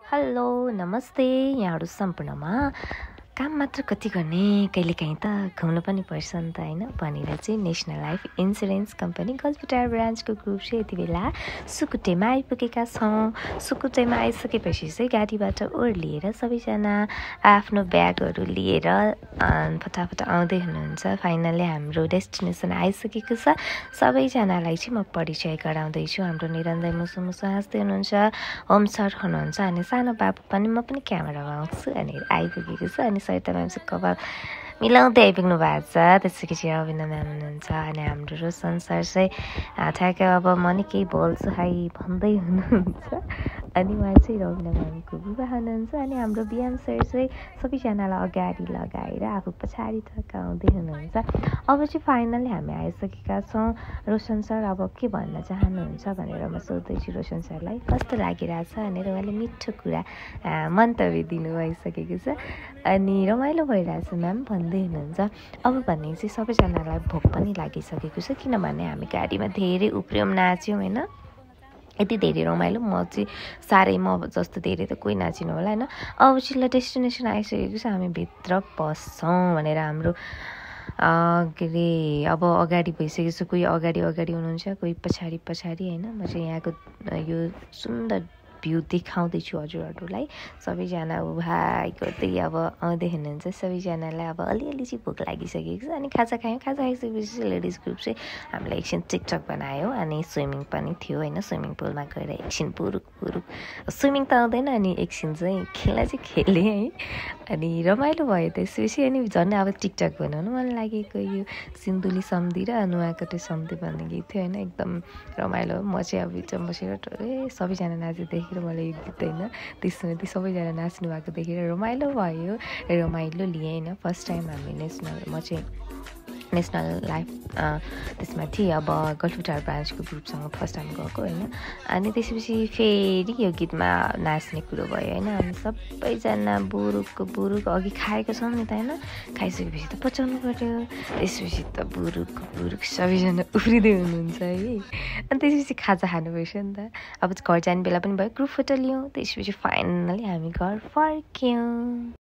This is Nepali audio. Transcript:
हेलो नमस्ते यहाँहरू सम्पूर्णमा काम मात्र कति गर्ने कहिलेकाहीँ त घुम्नु पनि पर्छ नि त होइन भनेर चाहिँ नेसनल लाइफ इन्सुरेन्स कम्पनी गजबटार ब्रान्चको ग्रुप चाहिँ यति बेला सुकुटेमा आइपुगेका छौँ। सुकुटेमा आइसकेपछि चाहिँ गाडीबाट ओर्लिएर सबैजना आफ्नो ब्यागहरू लिएर फटाफट आउँदै हुनुहुन्छ। फाइनली हाम्रो डेस्टिनेसन आइसकेको छ। सबैजनालाई चाहिँ म परिचय गराउँदैछु। हाम्रो निरन्जय मुसु मुसु हाँस्दै हुनुहुन्छ, होम सर हुनुहुन्छ अनि सानो बाबु पनि म पनि क्यामेरामा आउँछु अनि आइपुगेको छ। अनि सरिता म्याम चाहिँ कपाल मिलाउँदै आइपुग्नु भएको छ। त्यसपछि अविना म्याम हुनुहुन्छ अनि हाम्रो रोशन सर चाहिँ ठ्याक्कै अब म नि केही बोल्छु है भन्दै हुनुहुन्छ। अनि उहाँ चाहिँ रविना म्यामको बुबा हुनुहुन्छ। अनि हाम्रो बिएम सर चाहिँ सबैजनालाई अगाडि लगाएर आफू पछाडि थकाउँदै हुनुहुन्छ। अब चाहिँ फाइनली हामी आइसकेका छौँ। रोशन सर अब के भन्न चाहनुहुन्छ भनेर म सोध्दैछु रोशन सरलाई कस्तो लागिरहेछ भनेर उहाँले मिठो कुरा मन्तव्य दिनु भइसकेको छ। अनि रमाइलो भइरहेछ म्याम भन्दै हुनुहुन्छ। अब भने चाहिँ सबैजनालाई भोक पनि लागिसकेको छ किनभने हामी गाडीमा धेरै उफ्रियौँ नाच्यौँ होइन। यति धेरै रमाइलो म चाहिँ साह्रै म जस्तो धेरै त कोही नाचिनु होला होइन। अब चाहिँ ल डेस्टिनेसन आइसकेको छ हामी भित्र पस्छौँ भनेर हाम्रो के अरे अब अगाडि भइसकेको छ। कोही अगाडि हुनुहुन्छ कोही पछाडि होइन। म चाहिँ यहाँको यो सुन्दर भ्यू देखाउँदैछु हजुरहरूलाई। सबैजना भाइ गर्दै अब आउँदै हुनुहुन्छ। सबैजनालाई अब अलिअलि चाहिँ भोक लागिसकेको छ। अनि खाजा खायौँ। खाजा खाइसकेपछि लेडिज ग्रुप चाहिँ हामीलाई एकछिन टिकटक बनायो अनि स्विमिङ पनि थियो होइन। स्विमिङ पुलमा गएर एकछिन बुरुक स्विमिङ त आउँदैन अनि एकछिन चाहिँ खेल्न चाहिँ खेलेँ है। अनि रमाइलो भयो त्यसपछि। अनि झन् अब टिकटक बनाउनु मन लागेको यो सिन्धुली सम्धी र नुहाकोटे सम्धी भन्ने गीत थियो होइन। एकदम रमाइलो। म चाहिँ अब बिचमा बसेर सबैजना नाच्दै देखेर मलाई यो गीत होइन त्यसमा त्यो सबैजना नाच्नु भएको देखेर रमाइलो भयो। रमाइलो लिएँ होइन। फर्स्ट टाइम हामी म चाहिँ नेसनल लाइफ त्यसमा थिएँ अब गल्फटार ब्रान्चको ग्रुपसँग फर्स्ट टाइम गएको होइन। अनि त्यसपछि फेरि यो गीतमा नाच्ने कुरो भयो होइन। अनि सबैजना बुरुक अघि खाएको छौँ नि त होइन। खाइसकेपछि त पचाउनु पऱ्यो। त्यसपछि त बुरुक सबैजना उफ्रिँदै हुनुहुन्छ है। अनि त्यसपछि खाजा खानुपर्छ नि त। अब घर जाने बेला पनि भयो ग्रुप फोटो लियौँ। त्यसपछि फाइनली हामी घर फर्क्यौँ।